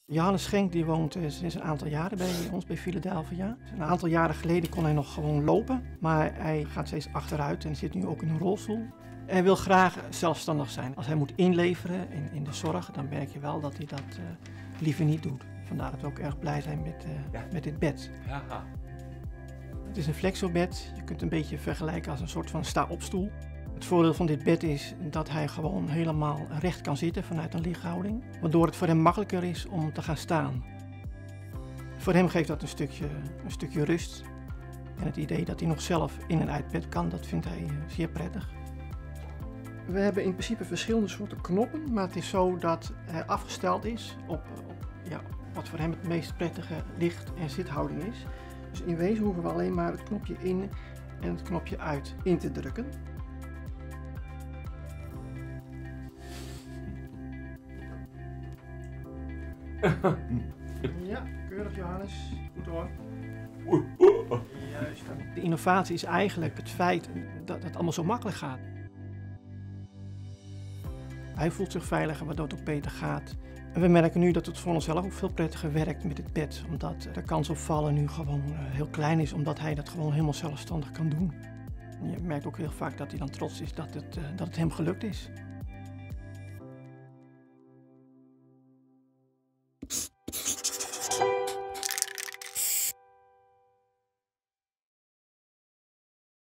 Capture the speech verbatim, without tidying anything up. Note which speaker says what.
Speaker 1: Johannes Schenk die woont uh, sinds een aantal jaren bij ons, bij Philadelphia. Een aantal jaren geleden kon hij nog gewoon lopen, maar hij gaat steeds achteruit en zit nu ook in een rolstoel. Hij wil graag zelfstandig zijn. Als hij moet inleveren in, in de zorg, dan merk je wel dat hij dat uh, liever niet doet. Vandaar dat we ook erg blij zijn met, uh, ja. met dit bed. Ja. Het is een flexobed. Je kunt het een beetje vergelijken als een soort van sta-opstoel. Het voordeel van dit bed is dat hij gewoon helemaal recht kan zitten vanuit een lichthouding, waardoor het voor hem makkelijker is om te gaan staan. Voor hem geeft dat een stukje, een stukje rust. En het idee dat hij nog zelf in en uit bed kan, dat vindt hij zeer prettig. We hebben in principe verschillende soorten knoppen, maar het is zo dat hij afgesteld is op, op ja, wat voor hem het meest prettige licht- en zithouding is. Dus in wezen hoeven we alleen maar het knopje in en het knopje uit in te drukken. Ja, keurig Johannes. Goed hoor. Juist. De innovatie is eigenlijk het feit dat het allemaal zo makkelijk gaat. Hij voelt zich veiliger, waardoor het ook beter gaat. En we merken nu dat het voor onszelf ook veel prettiger werkt met het bed. Omdat de kans op vallen nu gewoon heel klein is, omdat hij dat gewoon helemaal zelfstandig kan doen. En je merkt ook heel vaak dat hij dan trots is dat het, dat het hem gelukt is.